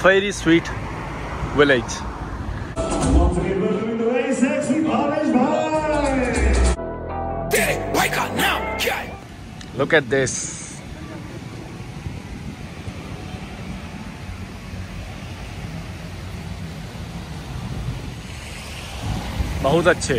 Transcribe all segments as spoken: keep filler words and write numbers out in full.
very sweet village. Look at this. बहुत अच्छे.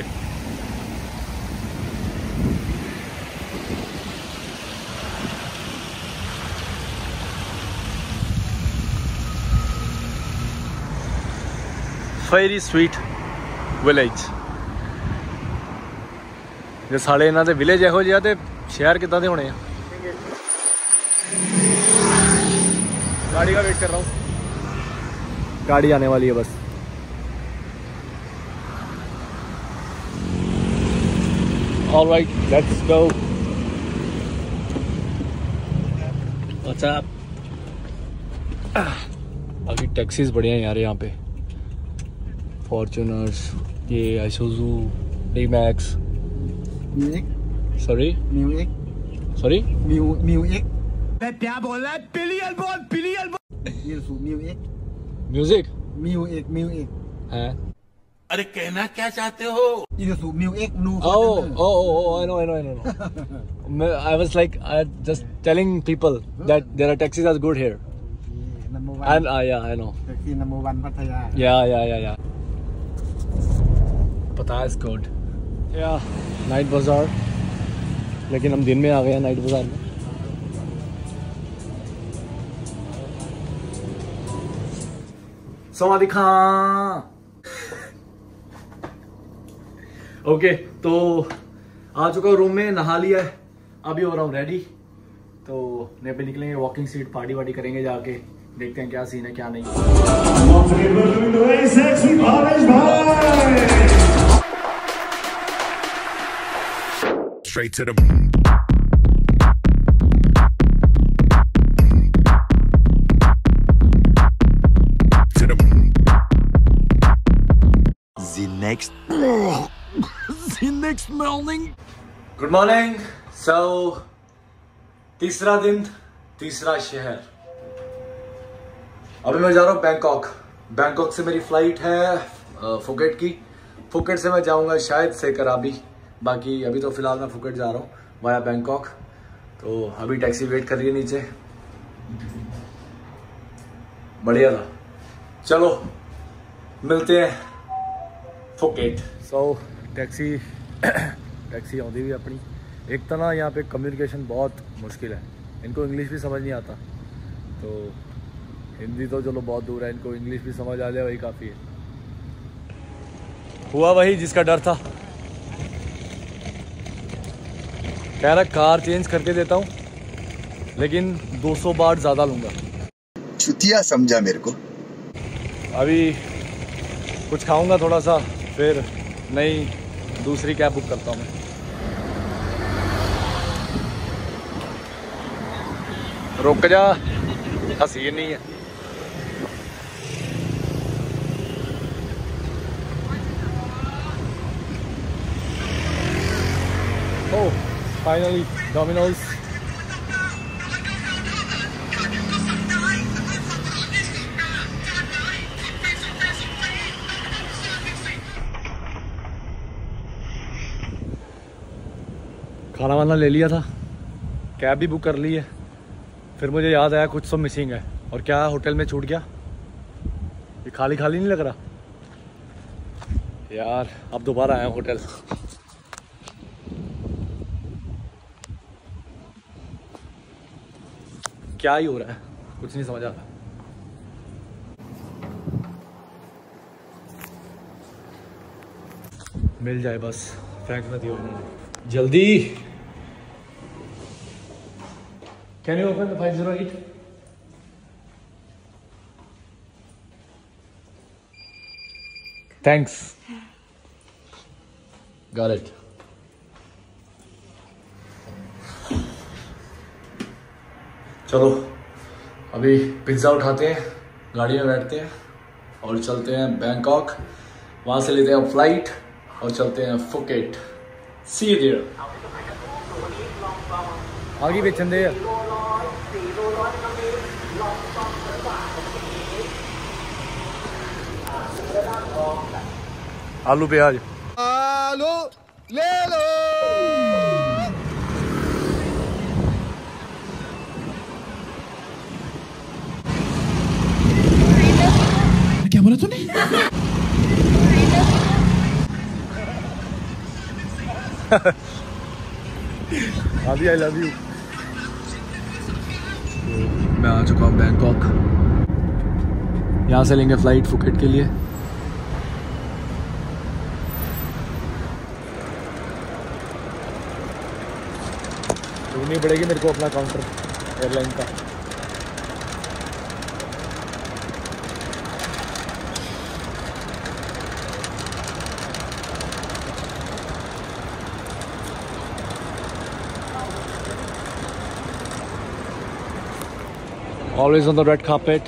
Very sweet village. जे साढ़े इन्हां दे विलेज इहो जिहा ते शहर किदां दे होने. गाड़ी का वेट कर रहा हूँ. गाड़ी आने वाली है बस. All right, let's go. What's up? अभी टैक्सीज बढ़िया हैं यार यहाँ पे. फॉर्च्यूनर्स, ये Isuzu, D Max. Music. Sorry. Music. Sorry. Mu music. क्या बोल रहा है? पिलियन बोल, पिलियन बोल. ये सु म्यूजिक. म्यूजिक. Music, music. हैं? अरे कहना क्या चाहते हो? ये सु music no. Oh, oh, oh, I know, I know, I know. I was like, I just telling people that there are taxis as good here. Number one. And uh, yeah, I know. Taxi number one Pattaya. Yeah, yeah, yeah, yeah. Pattaya is good. Yeah, night बाजार. लेकिन हम दिन में आ गए हैं night बाजार में. सवादिका. Okay, तो आ चुका हूँ रूम में, नहा लिया है, अभी हो रहा हूँ रेडी. तो नए पे निकलेंगे, वॉकिंग स्ट्रीट पार्टी वार्टी करेंगे जाके. देखते हैं क्या सीन है क्या नहीं. Straight to the to the the next the next morning. Good morning. So तीसरा दिन, तीसरा शहर. अभी मैं जा रहा हूँ बैंकॉक. बैंकॉक से मेरी फ्लाइट है फुकेट की. फुकेट से मैं जाऊँगा शायद से कराबी. बाकी अभी तो फिलहाल मैं फुकेट जा रहा हूँ वाया बैंकॉक. तो अभी टैक्सी वेट कर रही है नीचे. बढ़िया था. चलो मिलते हैं फुकेट. सो टैक्सी टैक्सी आती हुई अपनी. एक तो ना यहाँ पे कम्युनिकेशन बहुत मुश्किल है. इनको इंग्लिश भी समझ नहीं आता. तो हिंदी तो चलो बहुत दूर है, इनको इंग्लिश भी समझ आ जाए वही काफ़ी है. हुआ वही जिसका डर था. कह रहा कार चेंज करके देता हूँ लेकिन दो सौ बार ज़्यादा लूँगा. चुतिया समझा मेरे को. अभी कुछ खाऊंगा थोड़ा सा, फिर नई दूसरी कैब बुक करता हूँ मैं. रुक जा, हंसी नहीं है. Oh, finally, Domino's. खाना वाना ले लिया था, कैब भी बुक कर ली है. फिर मुझे याद आया कुछ तो मिसिंग है. और क्या होटल में छूट गया. ये खाली खाली नहीं लग रहा यार. अब दोबारा आया होटल. क्या ही हो रहा है कुछ नहीं समझ आ रहा. मिल जाए बस, फेंक ना दियो जल्दी. Can you open the five zero eight? Thanks. Got it. चलो अभी पिज्ज़ा उठाते हैं, गाड़ी में बैठते हैं और चलते हैं बैंकॉक. वहाँ से लेते हैं फ्लाइट और चलते हैं फुकेट. C you there. आगे बेचन दे. आलू प्याज आलू ले लो। क्या बोला तूने? आदि आई लव यू। मैं आ चुका हूँ बैंकॉक। यहाँ से लेंगे फ्लाइट फुकेट के लिए। ढूंढनी पड़ेगी मेरे को अपना काउंटर एयरलाइन का। Always on the red carpet.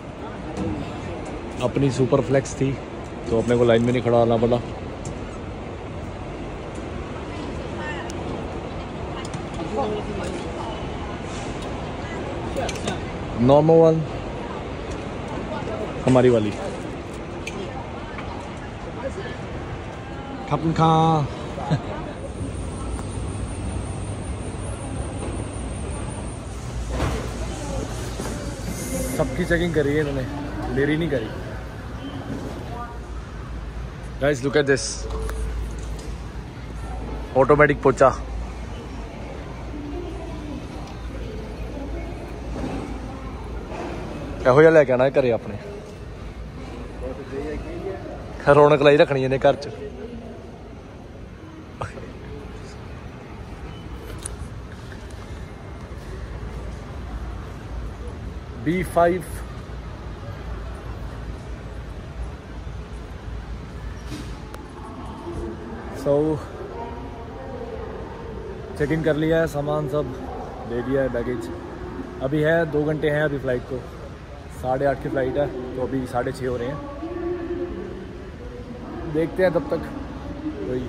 अपनी सुपर फ्लेक्स थी तो अपने को लाइन में नहीं खड़ा होना पड़ा। नॉर्मल वन हमारी वाली खपन खा। सबकी चेकिंग करी है इन्होंने, मेरी नहीं करी। Guys look at this automatic पोचा। ਇਹੋ ਜਿਹਾ ਲੈ ਕੇ ਆਣਾ ਘਰੇ ਆਪਣੇ। ਰੌਣਕ ਲਾਈ ਰੱਖਣੀ ਇਹਨੇ ਘਰ 'ਚ। B five so check in कर लिया है, सामान सब दे दिया है, बैगेज। अभी है दो घंटे हैं अभी फ्लाइट को। साढ़े आठ की फ़्लाइट है तो अभी साढ़े छः हो रहे हैं। देखते हैं तब तक वही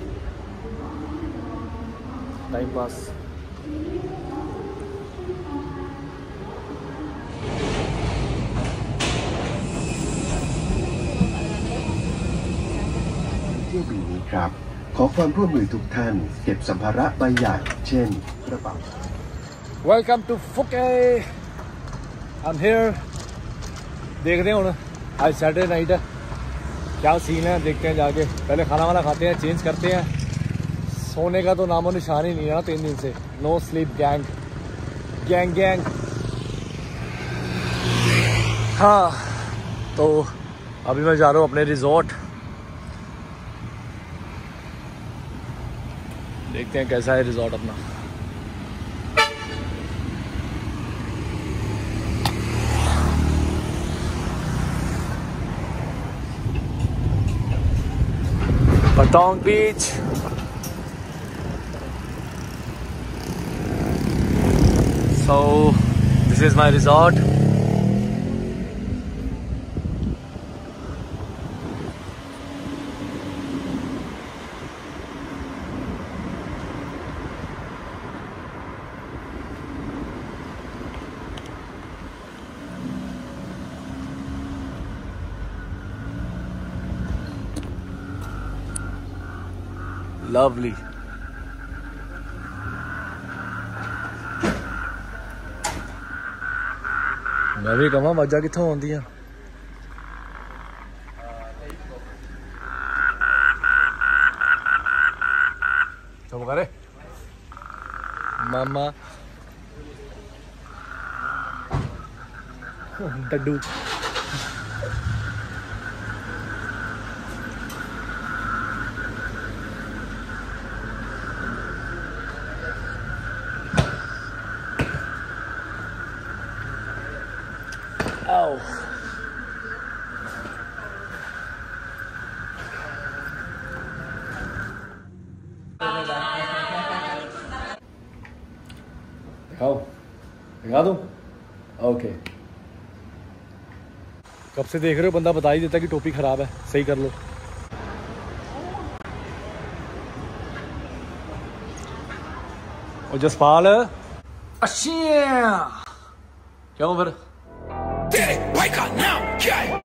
time pass. เที่ยวบินนี้ครับขอความร่วมมือทุกท่านเก็บสัมภาระใบใหญ่เช่นกระเป๋า Welcome to Phuket। I'm here। देखते हैं हूँ आज सैटरडे नाइट है, क्या सीन है देखते हैं जाके। पहले खाना वाना खाते हैं, चेंज करते हैं। सोने का तो नामो निशान ही नहीं है ना तीन दिन से। No sleep gang gang gang. हाँ तो अभी मैं जा रहा हूँ अपने रिजॉर्ट। देखते हैं कैसा है रिजॉर्ट अपना। Patong Beach। So this is my resort। Lovely। मैं भी कहा मजा कितों आती है। चुप करे मामा डड्डू। Oh। दिखाओ दिखा दूं? ओके। कब से देख रहे हो, बंदा बता ही देता कि टोपी खराब है, सही कर लो। और जसपाल अच्छा क्यों फिर